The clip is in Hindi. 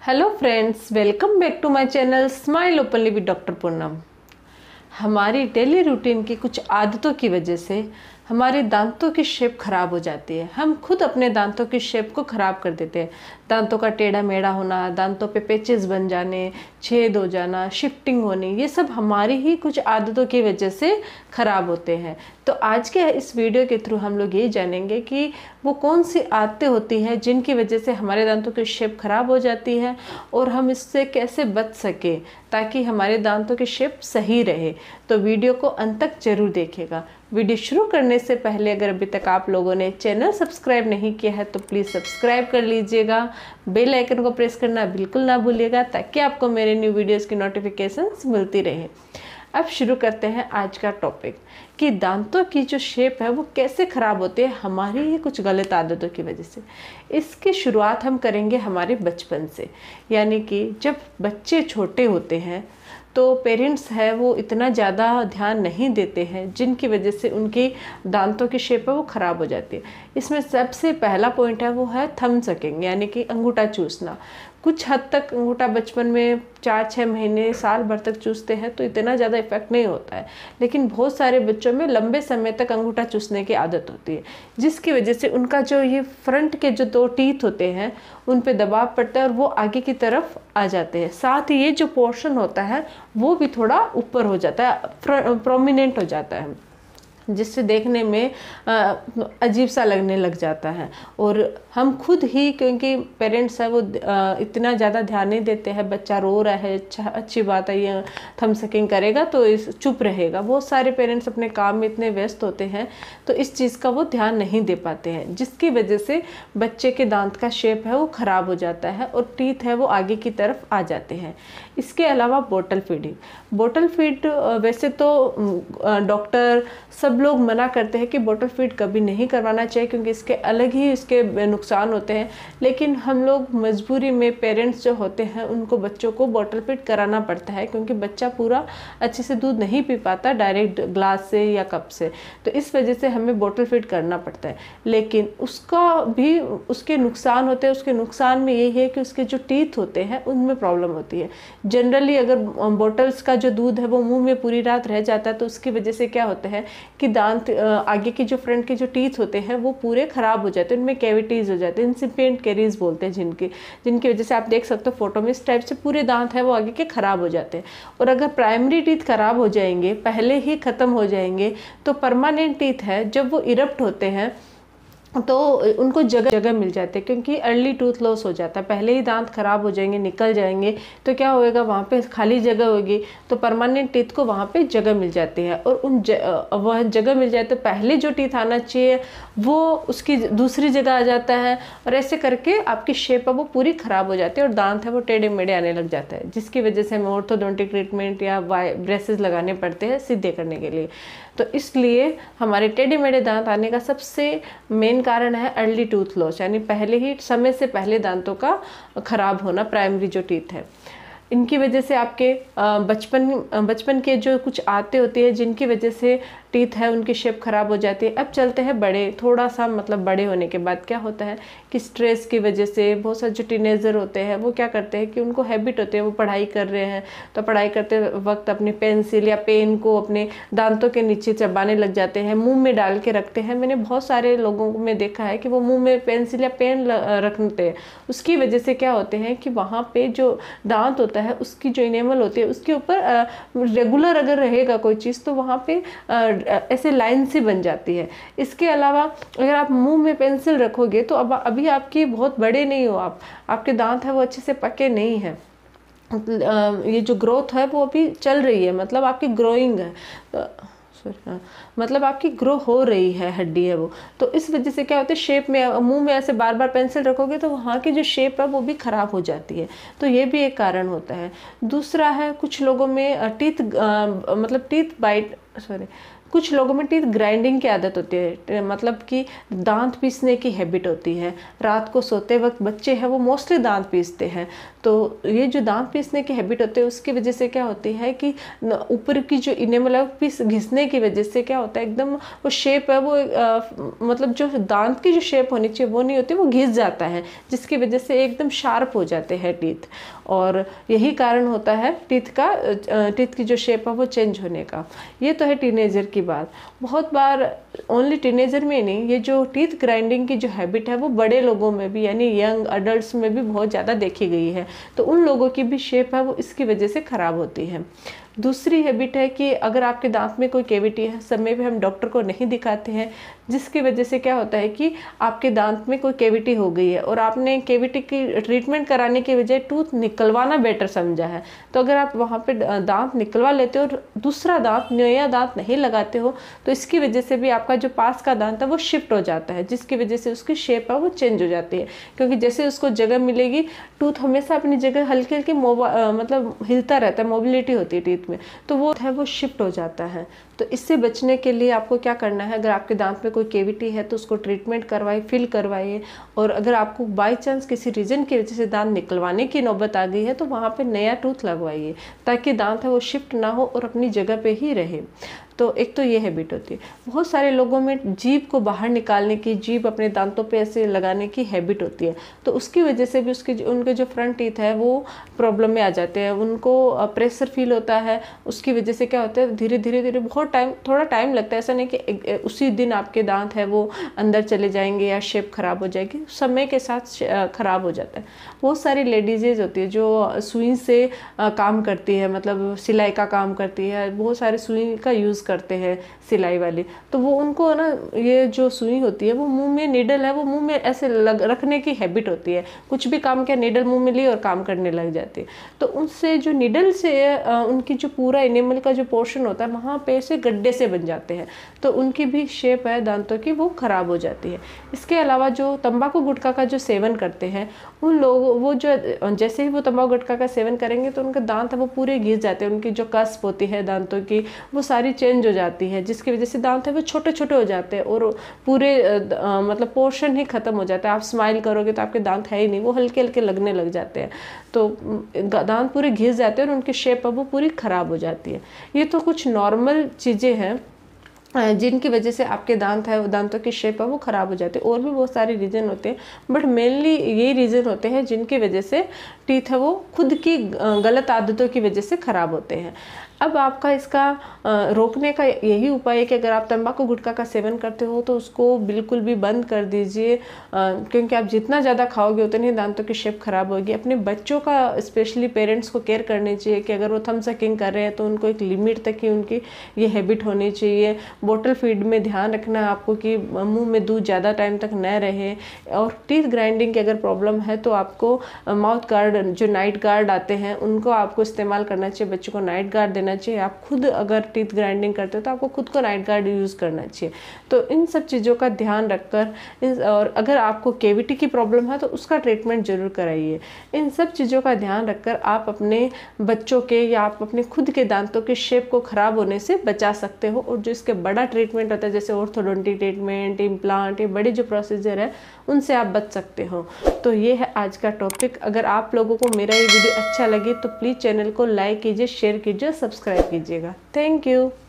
Hello friends, welcome back to my channel smile openly with doctor Poonam. हमारी डेली रूटीन की कुछ आदतों की वजह से हमारे दांतों की शेप खराब हो जाती है। हम खुद अपने दांतों की शेप को खराब कर देते हैं। दांतों का टेढ़ा मेढ़ा होना, दांतों पे पेचेस बन जाने, छेद हो जाना, शिफ्टिंग होनी, ये सब हमारी ही कुछ आदतों की वजह से खराब होते हैं। तो आज के इस वीडियो के थ्रू हम लोग ये जानेंगे कि वो कौन सी आदतें होती हैं जिनकी वजह से हमारे दांतों की शेप खराब हो जाती है और हम इससे कैसे बच सकें ताकि हमारे दांतों की शेप सही रहे। तो वीडियो को अंत तक जरूर देखिएगा। वीडियो शुरू करने से पहले अगर अभी तक आप लोगों ने चैनल सब्सक्राइब नहीं किया है तो प्लीज़ सब्सक्राइब कर लीजिएगा। बेल आइकन को प्रेस करना बिल्कुल ना भूलिएगा ताकि आपको मेरे न्यू वीडियोस की नोटिफिकेशंस मिलती रहे। अब शुरू करते हैं आज का टॉपिक कि दांतों की जो शेप है वो कैसे ख़राब होती है हमारी ही कुछ गलत आदतों की वजह से। इसकी शुरुआत हम करेंगे हमारे बचपन से, यानी कि जब बच्चे छोटे होते हैं तो पेरेंट्स है वो इतना ज़्यादा ध्यान नहीं देते हैं जिनकी वजह से उनकी दांतों की शेप है वो ख़राब हो जाती है। इसमें सबसे पहला पॉइंट है वो है थंब सकिंग, यानी कि अंगूठा चूसना। कुछ हद तक अंगूठा बचपन में 4-6 महीने साल भर तक चूसते हैं तो इतना ज़्यादा इफेक्ट नहीं होता है, लेकिन बहुत सारे बच्चों में लंबे समय तक अंगूठा चूसने की आदत होती है जिसकी वजह से उनका जो ये फ्रंट के जो 2 टीथ होते हैं उन पे दबाव पड़ता है और वो आगे की तरफ आ जाते हैं। साथ ही ये जो पोर्शन होता है वो भी थोड़ा ऊपर हो जाता है, प्रोमिनेंट हो जाता है, जिससे देखने में अजीब सा लगने लग जाता है। और हम खुद ही, क्योंकि पेरेंट्स है वो इतना ज़्यादा ध्यान नहीं देते हैं, बच्चा रो रहा है, अच्छी बात है, ये थंब सकिंग करेगा तो चुप रहेगा। बहुत सारे पेरेंट्स अपने काम में इतने व्यस्त होते हैं तो इस चीज़ का वो ध्यान नहीं दे पाते हैं, जिसकी वजह से बच्चे के दांत का शेप है वो ख़राब हो जाता है और टीथ है वो आगे की तरफ आ जाते हैं। इसके अलावा बोतल फीडिंग, बोतल फीड वैसे तो डॉक्टर सब लोग मना करते हैं कि बोतल फीड कभी नहीं करवाना चाहिए क्योंकि इसके अलग ही इसके नुकसान होते हैं, लेकिन हम लोग मजबूरी में पेरेंट्स जो होते हैं उनको बच्चों को बोतल फीड कराना पड़ता है क्योंकि बच्चा पूरा अच्छे से दूध नहीं पी पाता डायरेक्ट ग्लास से या कप से, तो इस वजह से हमें बोतल फीड करना पड़ता है। लेकिन उसका भी उसके नुकसान होते हैं। उसके नुकसान में यही है कि उसके जो टीथ होते हैं उनमें प्रॉब्लम होती है। जनरली अगर बोटल्स का जो दूध है वो मुंह में पूरी रात रह जाता है तो उसकी वजह से क्या होता है कि दांत आगे की जो फ्रंट के जो टीथ होते हैं वो पूरे खराब हो जाते हैं, उनमें कैविटीज हो जाते हैं, इंसिपिएंट कैरीज बोलते हैं जिनकी वजह से आप देख सकते हो फोटो में इस टाइप से पूरे दांत है वो आगे के खराब हो जाते हैं। और अगर प्राइमरी टीथ खराब हो जाएंगे, पहले ही खत्म हो जाएंगे, तो परमानेंट टीथ है जब वो इरप्ट होते हैं तो उनको जगह जगह मिल जाते हैं क्योंकि अर्ली टूथ लॉस हो जाता है। पहले ही दांत खराब हो जाएंगे, निकल जाएंगे, तो क्या होएगा, वहाँ पे खाली जगह होगी तो परमानेंट टीथ को वहाँ पे जगह मिल जाती है और वह जगह मिल जाए तो पहले जो टीथ आना चाहिए वो उसकी दूसरी जगह आ जाता है और ऐसे करके आपकी शेप है वो पूरी ख़राब हो जाती है और दांत है वो टेढ़े मेढ़े आने लग जाता है, जिसकी वजह से हमें ऑर्थोडोंटिक ट्रीटमेंट या ब्रेसेस लगाने पड़ते हैं सीधे करने के लिए। तो इसलिए हमारे टेढ़े मेढ़े दांत आने का सबसे मेन कारण है अर्ली टूथ लॉस, यानी पहले ही समय से पहले दांतों का खराब होना, प्राइमरी जो टीथ है। इनकी वजह से आपके बचपन के जो कुछ आदतें होती है जिनकी वजह से टीथ है उनकी शेप खराब हो जाती है। अब चलते हैं थोड़ा सा मतलब बड़े होने के बाद क्या होता है कि स्ट्रेस की वजह से बहुत सारे जो टीनेजर होते हैं वो क्या करते हैं कि उनको हैबिट होती है, वो पढ़ाई कर रहे हैं तो पढ़ाई करते वक्त अपनी पेंसिल या पेन को अपने दांतों के नीचे चबाने लग जाते हैं, मुंह में डाल के रखते हैं। मैंने बहुत सारे लोगों में देखा है कि वो मुंह में पेंसिल या पेन रखते हैं। उसकी वजह से क्या होते हैं कि वहाँ पे जो दांत होता है उसकी जो इनेमल होती है उसके ऊपर रेगुलर अगर रहेगा कोई चीज़ तो वहाँ पे ऐसे लाइन सी बन जाती है। इसके अलावा अगर आप मुंह में पेंसिल रखोगे तो अब अभी आपकी बहुत बड़े नहीं हो, आपके दांत है वो अच्छे से पके नहीं है, ये जो ग्रोथ है वो अभी चल रही है, मतलब आपकी ग्रोइंग है, मतलब आपकी ग्रो हो रही है, हड्डी है वो। तो इस वजह से क्या होता है, शेप में मुंह में ऐसे बार बार पेंसिल रखोगे तो वहाँ की जो शेप है वो भी खराब हो जाती है, तो ये भी एक कारण होता है। दूसरा है कुछ लोगों में टीथ बाइट कुछ लोगों में टीथ ग्राइंडिंग की आदत होती है, मतलब कि दांत पीसने की हैबिट होती है। रात को सोते वक्त बच्चे हैं वो मोस्टली दांत पीसते हैं। तो ये जो दांत पीसने की हैबिट होती है उसकी वजह से क्या होती है कि ऊपर की जो इनेमल है पीस घिसने की वजह से क्या होता है, एकदम वो शेप है वो मतलब जो दांत की जो शेप होनी चाहिए वो नहीं होती, वो घिस जाता है, जिसकी वजह से एकदम शार्प हो जाते हैं टीथ। और यही कारण होता है टीथ की जो शेप है वो चेंज होने का। ये तो है टीनेजर की बात। बहुत बार ओनली टीनेजर में नहीं, ये जो टीथ ग्राइंडिंग की जो हैबिट है वो बड़े लोगों में भी यानी यंग अडल्ट्स में भी बहुत ज़्यादा देखी गई है। तो उन लोगों की भी शेप है वो इसकी वजह से ख़राब होती है। दूसरी हैबिट है कि अगर आपके दांत में कोई कैविटी है, समय पे हम डॉक्टर को नहीं दिखाते हैं, जिसकी वजह से क्या होता है कि आपके दांत में कोई कैविटी हो गई है और आपने कैविटी की ट्रीटमेंट कराने की बजाय टूथ निकलवाना बेटर समझा है। तो अगर आप वहाँ पे दांत निकलवा लेते हो और दूसरा दांत, नया दांत नहीं लगाते हो, तो इसकी वजह से भी आपका जो पास का दांत है वो शिफ्ट हो जाता है, जिसकी वजह से उसकी शेप है वो चेंज हो जाती है। क्योंकि जैसे उसको जगह मिलेगी, टूथ हमेशा अपनी जगह हल्की हल्की मतलब हिलता रहता है, मोबिलिटी होती है टीथ में, तो वो है वो शिफ्ट हो जाता है। तो इससे बचने के लिए आपको क्या करना है, अगर आपके दांत में कोई कैविटी है तो उसको ट्रीटमेंट करवाइए, फिल करवाइए। और अगर आपको बाई चांस किसी रीजन की वजह से दांत निकलवाने की नौबत आ गई है तो वहाँ पे नया टूथ लगवाइए, ताकि दांत है वो शिफ्ट ना हो और अपनी जगह पे ही रहे। तो एक तो ये हैबिट होती है। बहुत सारे लोगों में जीभ को बाहर निकालने की, जीभ अपने दांतों पे ऐसे लगाने की हैबिट होती है, तो उसकी वजह से भी उनके जो फ्रंट टीथ है वो प्रॉब्लम में आ जाते हैं। उनको प्रेशर फील होता है, उसकी वजह से क्या होता है धीरे धीरे बहुत थोड़ा टाइम लगता है। ऐसा नहीं कि उसी दिन आपके दांत है वो अंदर चले जाएंगे या शेप खराब हो जाएगी, समय के साथ खराब हो जाता है। बहुत सारी लेडीज़ होती है जो सुई से काम करती है, मतलब सिलाई का काम करती है, बहुत सारे सुई का यूज़ करते हैं सिलाई वाली, तो वो उनको ना ये जो सुई होती है वो मुंह में, नीडल है वो मुंह में ऐसे रखने की हैबिट होती है। कुछ भी काम किया नीडल मुंह में ली और काम करने लग जाती है। तो उनसे जो नीडल से उनकी जो पूरा एनिमल का जो पोर्शन होता है वहाँ पे ऐसे गड्ढे से बन जाते हैं, तो उनकी भी शेप है दांतों की वो खराब हो जाती है। इसके अलावा जो तंबाकू गुटखा का जो सेवन करते हैं उन लोग, वो जो जैसे ही वो तंबाकू गुटखा का सेवन करेंगे तो उनके दांत है वो पूरे घिस जाते हैं, उनकी जो कस्प होती है दांतों की वो सारी चेंज हो जाती है, जिसकी वजह से दांत है वो छोटे छोटे हो जाते हैं और पूरे मतलब पोर्शन ही खत्म हो जाता है। आप स्माइल करोगे तो आपके दांत है ही नहीं, वो हल्के हल्के लगने लग जाते हैं, तो दांत पूरे घिस जाते हैं और उनकी शेप है वो पूरी खराब हो जाती है। ये तो कुछ नॉर्मल चीज़ें हैं जिनकी वजह से आपके दांत है, दांतों की शेप है वो ख़राब हो जाती है। और भी बहुत सारे रीज़न होते हैं, बट मेनली यही रीज़न होते हैं जिनकी वजह से टीथ है वो खुद की गलत आदतों की वजह से ख़राब होते हैं। अब आपका इसका रोकने का यही उपाय है कि अगर आप तंबाकू गुटखा का सेवन करते हो तो उसको बिल्कुल भी बंद कर दीजिए, क्योंकि आप जितना ज़्यादा खाओगे उतनी दांतों की शेप खराब होगी। अपने बच्चों का स्पेशली पेरेंट्स को केयर करनी चाहिए कि अगर वो थम सकिंग कर रहे हैं तो उनको एक लिमिट तक ही उनकी ये हैबिट होनी चाहिए। बोतल फीड में ध्यान रखना है आपको कि मुंह में दूध ज़्यादा टाइम तक न रहे। और टीथ ग्राइंडिंग की अगर प्रॉब्लम है तो आपको माउथ गार्ड, जो नाइट गार्ड आते हैं उनको आपको इस्तेमाल करना चाहिए, बच्चों को नाइट गार्ड देना चाहिए। आप खुद अगर टीथ ग्राइंडिंग करते हो तो आपको खुद को नाइट गार्ड यूज़ करना चाहिए। तो इन सब चीज़ों का ध्यान रखकर और अगर आपको कैविटी की प्रॉब्लम है तो उसका ट्रीटमेंट जरूर कराइए। इन सब चीज़ों का ध्यान रखकर आप अपने बच्चों के या आप अपने खुद के दांतों के शेप को ख़राब होने से बचा सकते हो। और जो इसके बड़ा ट्रीटमेंट होता है जैसे ऑर्थोडोंटिक ट्रीटमेंट, इम्प्लांट, ये बड़े जो प्रोसीजर है उनसे आप बच सकते हो। तो ये है आज का टॉपिक। अगर आप लोगों को मेरा ये वीडियो अच्छा लगे तो प्लीज़ चैनल को लाइक कीजिए, शेयर कीजिए, सब्सक्राइब कीजिएगा। Thank you.